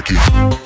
like it.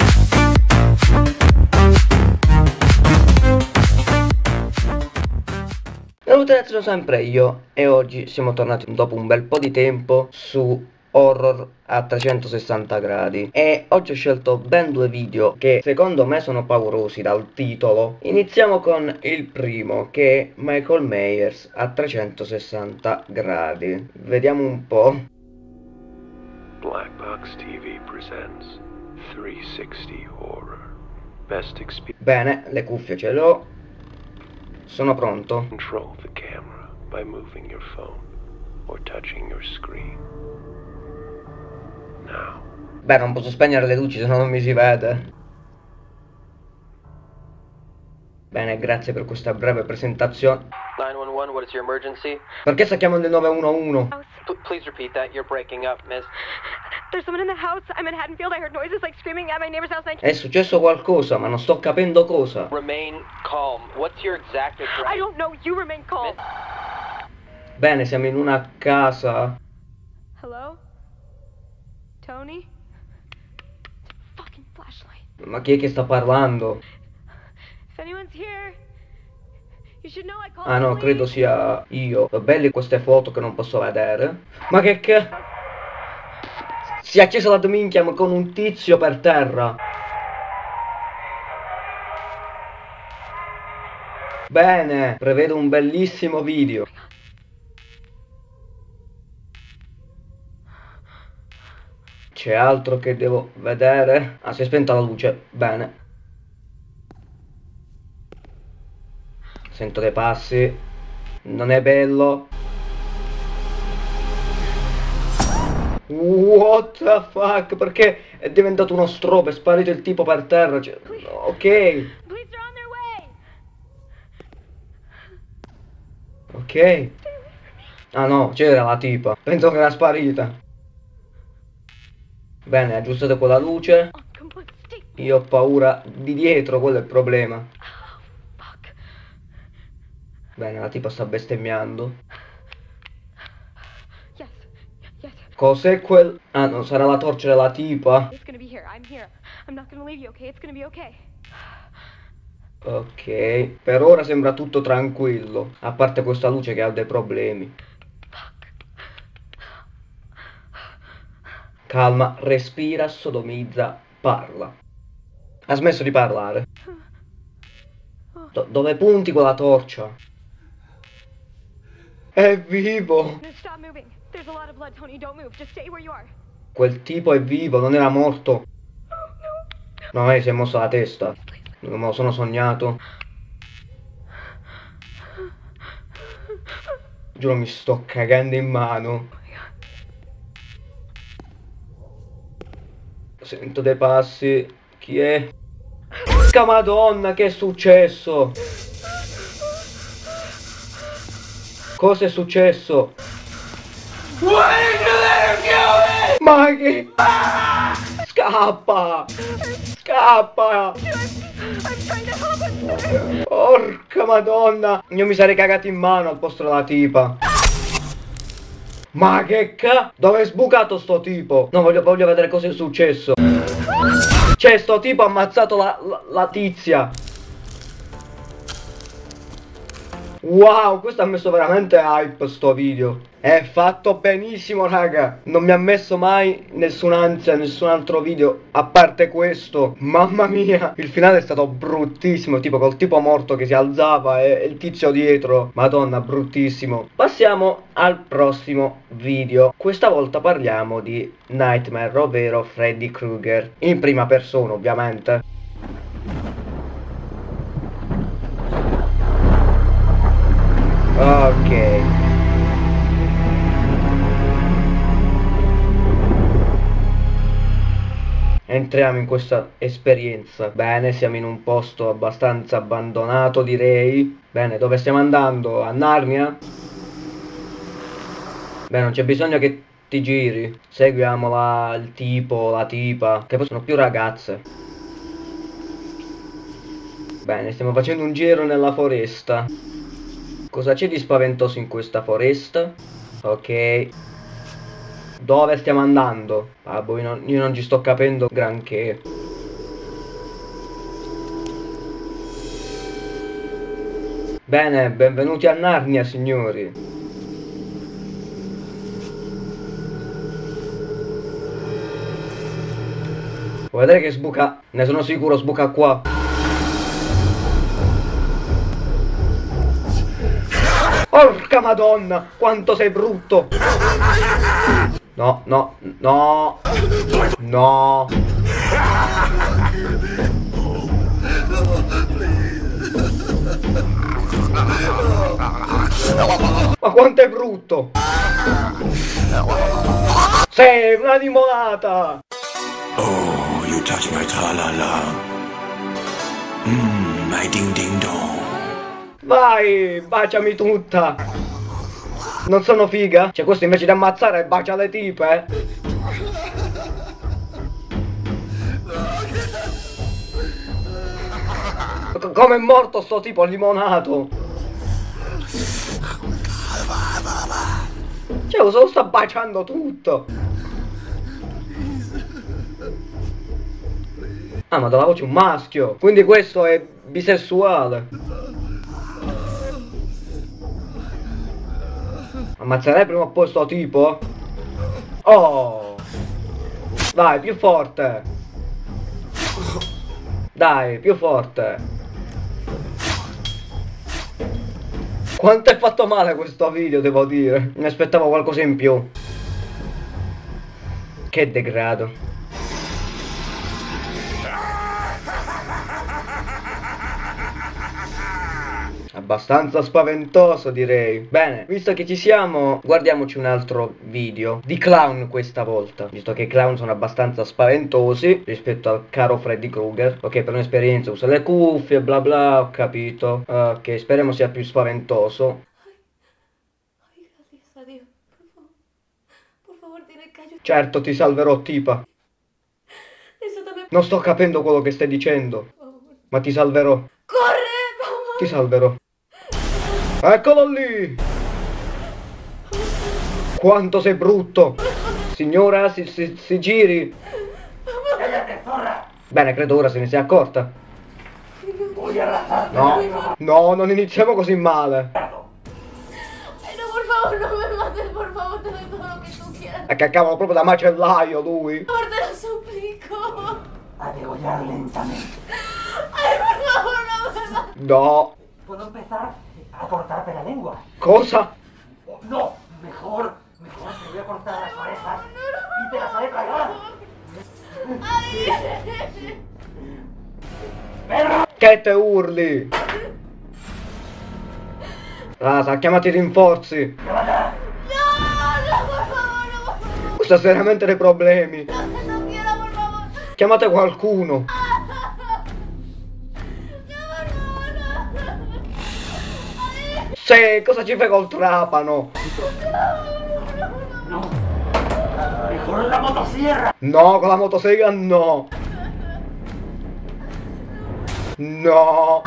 Salve ragazzi, sono sempre io e oggi siamo tornati dopo un bel po' di tempo su horror a 360 gradi e oggi ho scelto ben due video che secondo me sono paurosi dal titolo. Iniziamo con il primo, che è Michael Myers a 360 gradi. Vediamo un po'. Black Box TV presents 360 Horror. Best experience. Bene, le cuffie ce le ho. Sono pronto. Control the camera by moving your phone or touching your screen. Now. Beh, non posso spegnere le luci, se no non mi si vede. Bene, grazie per questa breve presentazione. 911, what is your emergency? Perché sta chiamando il 911? Please repeat that. You're breaking up, miss. There's someone in the house. I'm in Haddonfield. I heard noises like screaming at my neighbor's house. È successo qualcosa, ma non sto capendo cosa. Remain calm. What's your exact address? I don't know. You remain calm. Bene, siamo in una casa. Hello? Tony? Fucking flashlight. Ma chi è che sta parlando? If anyone's here, you should know I called Ah no, the credo police. sia io. Belle queste foto che non posso vedere. Ma che... Si è accesa la dominchia con un tizio per terra. Bene, prevedo un bellissimo video. C'è altro che devo vedere? Ah, si è spenta la luce. Bene. Sento dei passi. Non è bello. What the fuck? Perché è diventato uno strobo? È sparito il tipo per terra. Cioè, ok. Police are on their way. Ok. Ah no, c'era la tipa. Penso che era sparita. Bene, aggiustate quella luce. Oh, come on, stay. Io ho paura di dietro, quello è il problema. Oh, fuck. Bene, la tipa sta bestemmiando. Yes. Yes. Cos'è quel... Ah no, sarà la torcia della tipa. It's gonna be here. I'm here. I'm not gonna leave you, okay? It's gonna be okay. Ok, per ora sembra tutto tranquillo. A parte questa luce che ha dei problemi. Calma, respira, sodomizza, parla. Ha smesso di parlare. Dove punti quella torcia? È vivo! No, stop moving. There's a lot of blood, Tony. Don't move. Just stay where you are. Quel tipo è vivo, non era morto. No, si è mossa la testa. Non me lo sono sognato. Giuro, mi sto cagando in mano. Sento dei passi. Chi è? Porca Madonna, che è successo? Cosa è successo? Ma che... Scappa! Scappa! I'm trying to help him. Porca Madonna! Io mi sarei cagato in mano al posto della tipa. Ma che Dove è sbucato sto tipo? No, voglio vedere cosa è successo. Cioè, sto tipo ha ammazzato la tizia. Wow, questo ha messo veramente hype sto video. È fatto benissimo, raga. Non mi ha messo mai nessun'ansia, nessun altro video a parte questo. Mamma mia, il finale è stato bruttissimo, tipo col tipo morto che si alzava e il tizio dietro. Madonna, bruttissimo. Passiamo al prossimo video. Questa volta parliamo di Nightmare, ovvero Freddy Krueger. In prima persona, ovviamente. Ok. Entriamo in questa esperienza. Bene, siamo in un posto abbastanza abbandonato, direi. Bene, dove stiamo andando? A Narnia? Beh, non c'è bisogno che ti giri. Seguiamo il tipo, la tipa, che poi sono più ragazze. Bene, stiamo facendo un giro nella foresta. Cosa c'è di spaventoso in questa foresta? Ok. Dove stiamo andando? Ah, boh, io non ci sto capendo granché. Bene, benvenuti a Narnia, signori. Vuoi vedere che sbuca? Ne sono sicuro, sbuca qua. Porca madonna, quanto sei brutto! No, no, no, no. Ma quanto è brutto! Sei una limonata! Oh, you touch my tra-la-la. My ding-ding-dong. Vai, baciami tutta! Non sono figa? Cioè questo invece di ammazzare bacia le tipe? Come è morto sto tipo limonato? Cioè lo sta baciando tutto! Ah, ma dalla voce un maschio! Quindi questo è bisessuale! Ammazzerei prima o poi sto tipo? Oh! Dai, più forte! Dai, più forte! Quanto è fatto male questo video, devo dire. Mi aspettavo qualcosa in più. Che degrado. Abbastanza spaventoso, direi. Bene, visto che ci siamo, guardiamoci un altro video di clown questa volta, visto che i clown sono abbastanza spaventosi rispetto al caro Freddy Krueger. Ok, per un'esperienza usa le cuffie, bla bla, ho capito. Ok, speriamo sia più spaventoso. Ay, gracias a Dios. Por favor, dile que yo... Certo, ti salverò, tipa. Eso también... Non sto capendo quello che stai dicendo, ma ti salverò. ¡Corre, vamos! Ti salverò. Eccolo lì! Quanto sei brutto! Signora, si giri! Bene, credo ora se ne sia accorta. No, no, non iniziamo così male. Ay, no, por favor, no me mates, por favor, te doy todo lo que tú quieras. È che cavolo proprio da macellaio lui. Por favor, te lo suplico. A degollar lentamente. Ay, por favor, no me mates. No. ¿Puedo empezar a cortarte la lengua? Cosa? Oh, no, mejor te voy a cortar las orejas y te las haré tragar. Che te urli? Rasa, chiamati i rinforzi. No, no, por favor, no, por favor. Questo ha seriamente dei problemi. No quiero, por favor. Chiamate qualcuno. Sì, cosa ci fai col trapano? No, mejor la motosierra. No, con la motosega no. No.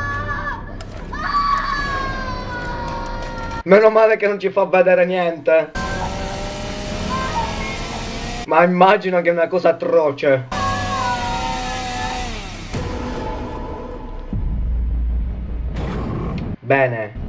Meno male che non ci fa vedere niente. Ma immagino che è una cosa atroce. Bene.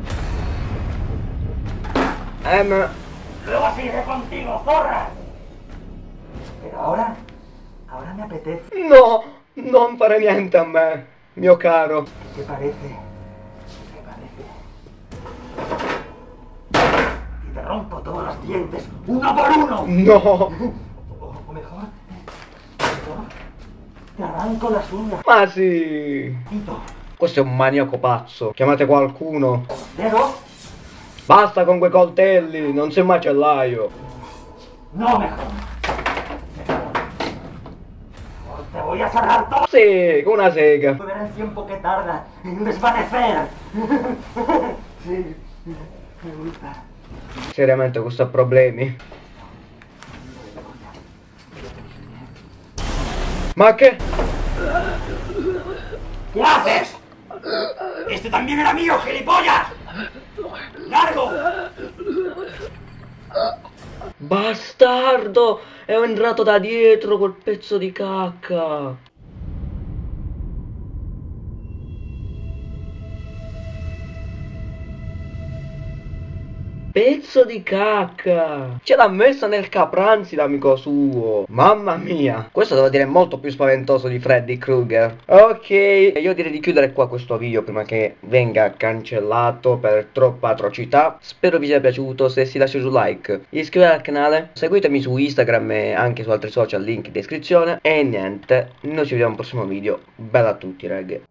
Luego seguiré contigo, zorra. Pero ahora me apetece. No, non fare niente a me, mio caro. ¿Qué parece? ¿Qué parece? Y te rompo todos los dientes, uno por uno. No. O mejor, te arranco las uñas. Ma sì. Tito, Questo è un maniaco pazzo. Chiamate qualcuno. dedo. Basta con quei coltelli, non sei macellaio. No, mejor. Te voy a cerrar todo. Sì, con una sega. Ver el tiempo que tarda en desvanecer. Sí, me gusta. Seriamente questo ha problemi. Ma che? ¿Qué haces? ¡Este también era mío, gilipollas! ¡Largo! Bastardo! È entrato da dietro quel pezzo di cacca. Pezzo di cacca! Ce l'ha messa nel capranzi l'amico suo. Mamma mia! Questo devo dire è molto più spaventoso di Freddy Krueger. Ok, io direi di chiudere qua questo video prima che venga cancellato per troppa atrocità. Spero vi sia piaciuto. Se sì, lasciate un like, iscrivetevi al canale, seguitemi su Instagram e anche su altri social, link in descrizione. E niente, noi ci vediamo al prossimo video. Bella a tutti, ragazzi.